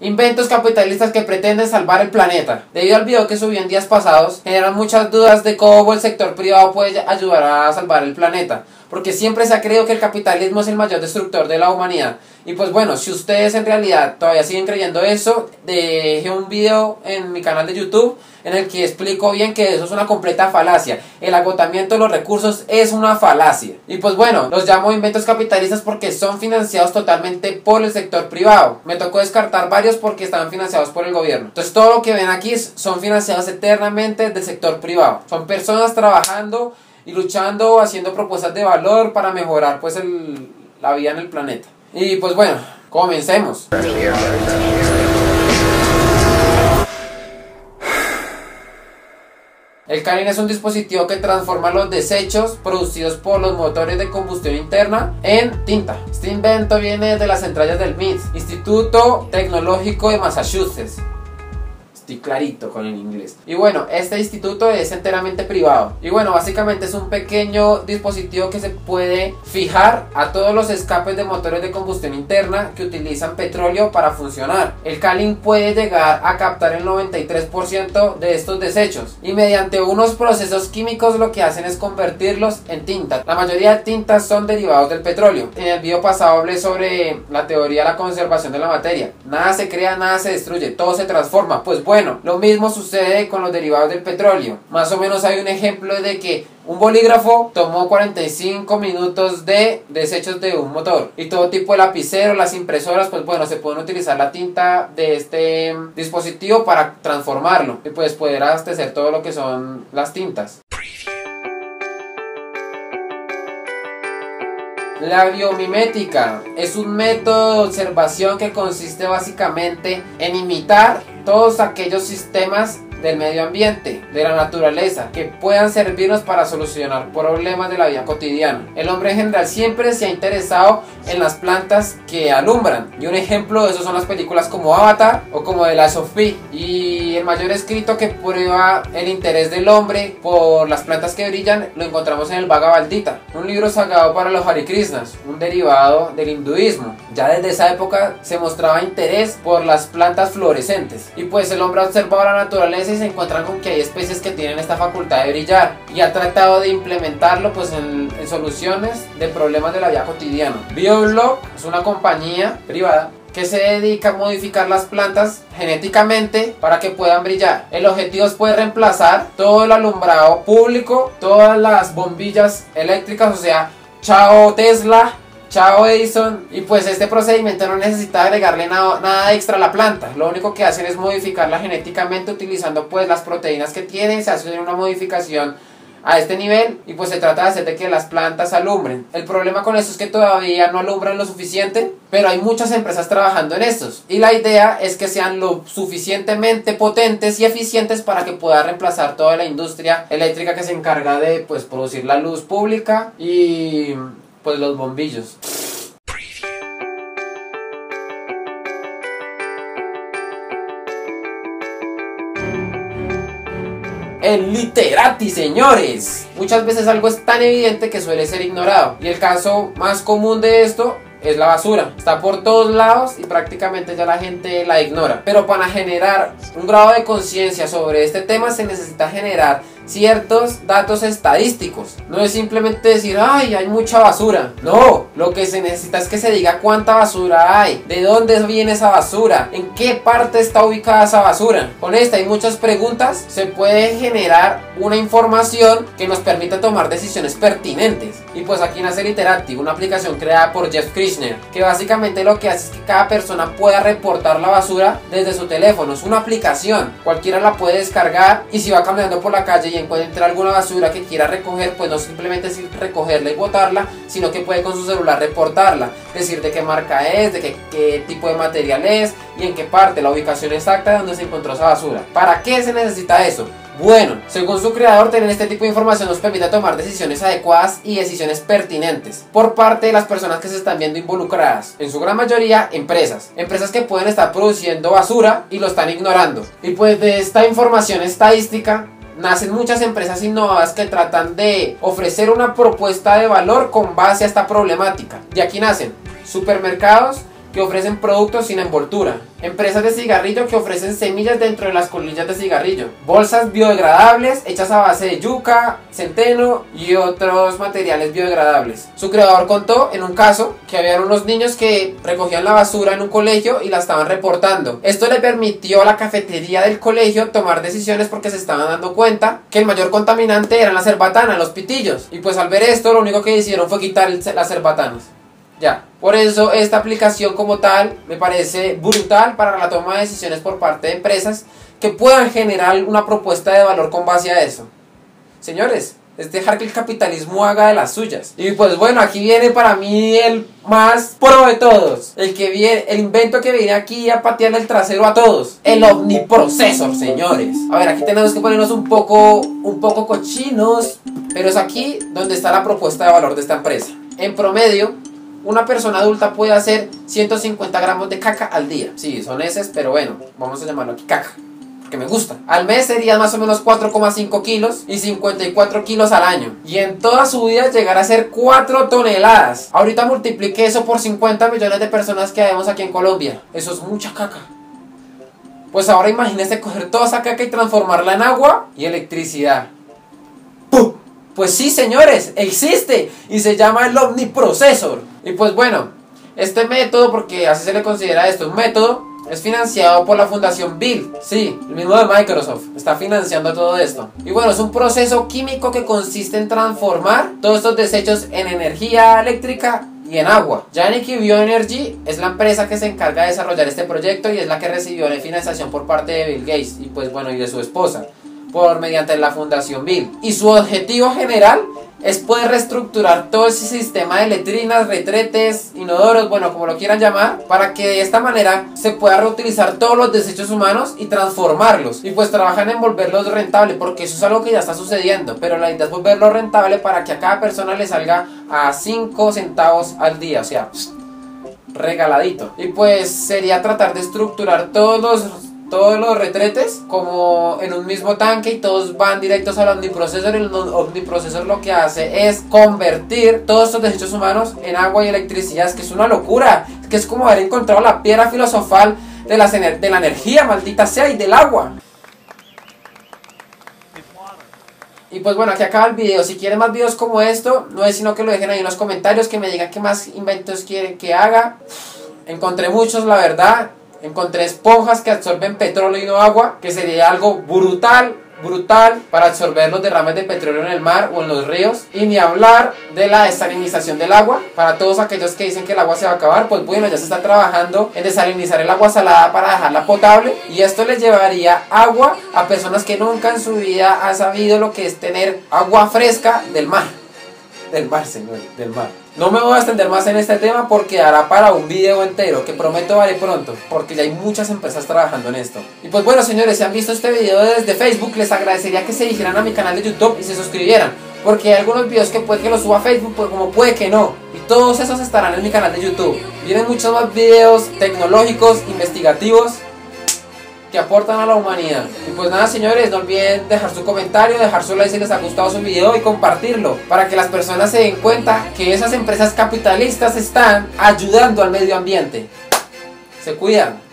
Inventos capitalistas que pretenden salvar el planeta. Debido al video que subí en días pasados, generan muchas dudas de cómo el sector privado puede ayudar a salvar el planeta, porque siempre se ha creído que el capitalismo es el mayor destructor de la humanidad. Y pues bueno, si ustedes en realidad todavía siguen creyendo eso, dejé un video en mi canal de YouTube en el que explico bien que eso es una completa falacia. El agotamiento de los recursos es una falacia. Y pues bueno, los llamo inventos capitalistas porque son financiados totalmente por el sector privado. Me tocó descartar varios porque estaban financiados por el gobierno. Entonces todo lo que ven aquí son financiados eternamente del sector privado. Son personas trabajando y luchando, haciendo propuestas de valor para mejorar pues la vida en el planeta. Y pues bueno, comencemos. El Kalin es un dispositivo que transforma los desechos producidos por los motores de combustión interna en tinta. Este invento viene de las entrañas del MIT, Instituto Tecnológico de Massachusetts. Estoy clarito con el inglés. Y bueno, este instituto es enteramente privado. Y bueno, básicamente es un pequeño dispositivo que se puede fijar a todos los escapes de motores de combustión interna que utilizan petróleo para funcionar. El Kalin puede llegar a captar el 93% de estos desechos. Y mediante unos procesos químicos lo que hacen es convertirlos en tinta. La mayoría de tintas son derivados del petróleo. En el video pasado hablé sobre la teoría de la conservación de la materia. Nada se crea, nada se destruye, todo se transforma. Pues bueno, lo mismo sucede con los derivados del petróleo. Más o menos hay un ejemplo de que un bolígrafo tomó 45 minutos de desechos de un motor. Y todo tipo de lapicero, las impresoras, pues bueno, se pueden utilizar la tinta de este dispositivo para transformarlo. Y pues poder abastecer todo lo que son las tintas. La biomimética es un método de observación que consiste básicamente en imitar todos aquellos sistemas del medio ambiente, de la naturaleza, que puedan servirnos para solucionar problemas de la vida cotidiana. El hombre en general siempre se ha interesado en las plantas que alumbran, y un ejemplo de eso son las películas como Avatar o como The Last of Us. Y el mayor escrito que prueba el interés del hombre por las plantas que brillan lo encontramos en el Bhagavad Gita, un libro sagrado para los Hare Krishnas, un derivado del hinduismo. Ya desde esa época se mostraba interés por las plantas fluorescentes, y pues el hombre ha observado la naturaleza y se encuentran con que hay especies que tienen esta facultad de brillar, y ha tratado de implementarlo pues en soluciones de problemas de la vida cotidiana. BioBlock es una compañía privada que se dedica a modificar las plantas genéticamente para que puedan brillar. El objetivo es poder reemplazar todo el alumbrado público, todas las bombillas eléctricas, o sea, chao Tesla, chao Edison. Y pues este procedimiento no necesita agregarle nada extra a la planta. Lo único que hacen es modificarla genéticamente utilizando pues las proteínas que tiene. Se hace una modificación a este nivel y pues se trata de hacer de que las plantas alumbren. El problema con esto es que todavía no alumbran lo suficiente, pero hay muchas empresas trabajando en estos, y la idea es que sean lo suficientemente potentes y eficientes para que pueda reemplazar toda la industria eléctrica que se encarga de pues producir la luz pública y pues los bombillos. El literati, señores. Muchas veces algo es tan evidente que suele ser ignorado, y el caso más común de esto es la basura. Está por todos lados y prácticamente ya la gente la ignora. Pero para generar un grado de conciencia sobre este tema se necesita generar ciertos datos estadísticos. No es simplemente decir, ay, hay mucha basura. No, lo que se necesita es que se diga cuánta basura hay, de dónde viene esa basura, en qué parte está ubicada esa basura. Con esta y muchas preguntas se puede generar una información que nos permita tomar decisiones pertinentes. Y pues aquí nace Literati, una aplicación creada por Jeff Kirchner, que básicamente lo que hace es que cada persona pueda reportar la basura desde su teléfono. Es una aplicación, cualquiera la puede descargar, y si va caminando por la calle y encuentra alguna basura que quiera recoger, pues no simplemente es recogerla y botarla, sino que puede con su celular reportarla, decir de qué marca es, de qué tipo de material es y en qué parte, la ubicación exacta de donde se encontró esa basura. ¿Para qué se necesita eso? Bueno, según su creador, tener este tipo de información nos permite tomar decisiones adecuadas y decisiones pertinentes por parte de las personas que se están viendo involucradas, en su gran mayoría empresas que pueden estar produciendo basura y lo están ignorando. Y pues de esta información estadística nacen muchas empresas innovadoras que tratan de ofrecer una propuesta de valor con base a esta problemática. De aquí nacen supermercados que ofrecen productos sin envoltura, empresas de cigarrillo que ofrecen semillas dentro de las colillas de cigarrillo, bolsas biodegradables hechas a base de yuca, centeno y otros materiales biodegradables. Su creador contó en un caso que había unos niños que recogían la basura en un colegio y la estaban reportando. Esto le permitió a la cafetería del colegio tomar decisiones porque se estaban dando cuenta que el mayor contaminante eran las cerbatanas, los pitillos. Y pues al ver esto, lo único que hicieron fue quitar las cerbatanas. Ya, por eso esta aplicación como tal me parece brutal para la toma de decisiones por parte de empresas que puedan generar una propuesta de valor con base a eso. Señores, es dejar que el capitalismo haga de las suyas. Y pues bueno, aquí viene para mí el más pro de todos. El invento que viene aquí a patearle el trasero a todos. El omniprocesor, señores. A ver, aquí tenemos que ponernos un poco cochinos. Pero es aquí donde está la propuesta de valor de esta empresa. En promedio, una persona adulta puede hacer 150 gramos de caca al día. Sí, son heces, pero bueno, vamos a llamarlo aquí caca, que me gusta. Al mes serían más o menos 4,5 kilos y 54 kilos al año. Y en toda su vida llegar a ser 4 toneladas. Ahorita multiplique eso por 50 millones de personas que vemos aquí en Colombia. Eso es mucha caca. Pues ahora imagínese coger toda esa caca y transformarla en agua y electricidad. ¡Pum! Pues sí, señores, existe y se llama el omniprocesor. Y pues bueno, este método, porque así se le considera esto, un método, es financiado por la Fundación Bill. Sí, el mismo de Microsoft está financiando todo esto. Y bueno, es un proceso químico que consiste en transformar todos estos desechos en energía eléctrica y en agua. Yanicki Bioenergy es la empresa que se encarga de desarrollar este proyecto y es la que recibió la financiación por parte de Bill Gates y pues bueno, y de su esposa, mediante la Fundación Bill. Y su objetivo general es poder reestructurar todo ese sistema de letrinas, retretes, inodoros, bueno, como lo quieran llamar, para que de esta manera se pueda reutilizar todos los desechos humanos y transformarlos. Y pues trabajan en volverlos rentables, porque eso es algo que ya está sucediendo, pero la idea es volverlo rentable para que a cada persona le salga a 5 centavos al día, o sea, regaladito. Y pues sería tratar de estructurar todos los retretes como en un mismo tanque y todos van directos al omniprocesor. El omniprocesor lo que hace es convertir todos estos desechos humanos en agua y electricidad. Es que es una locura, es que es como haber encontrado la piedra filosofal de la energía, maldita sea, y del agua. Y pues bueno, aquí acaba el video. Si quieren más videos como esto, no es sino que lo dejen ahí en los comentarios, que me digan qué más inventos quieren que haga. Encontré muchos, la verdad. Encontré esponjas que absorben petróleo y no agua, que sería algo brutal para absorber los derrames de petróleo en el mar o en los ríos. Y ni hablar de la desalinización del agua. Para todos aquellos que dicen que el agua se va a acabar, pues bueno, ya se está trabajando en desalinizar el agua salada para dejarla potable. Y esto les llevaría agua a personas que nunca en su vida han sabido lo que es tener agua fresca del mar. Del mar, señor, del mar. No me voy a extender más en este tema porque hará para un video entero, que prometo haré pronto, porque ya hay muchas empresas trabajando en esto. Y pues bueno, señores, si han visto este video desde Facebook, les agradecería que se dirigieran a mi canal de YouTube y se suscribieran, porque hay algunos videos que puede que los suba a Facebook, pues como puede que no, y todos esos estarán en mi canal de YouTube. Vienen muchos más videos tecnológicos, investigativos, que aportan a la humanidad. Y pues nada, señores, no olviden dejar su comentario, dejar su like si les ha gustado su video y compartirlo, para que las personas se den cuenta que esas empresas capitalistas están ayudando al medio ambiente. Se cuidan.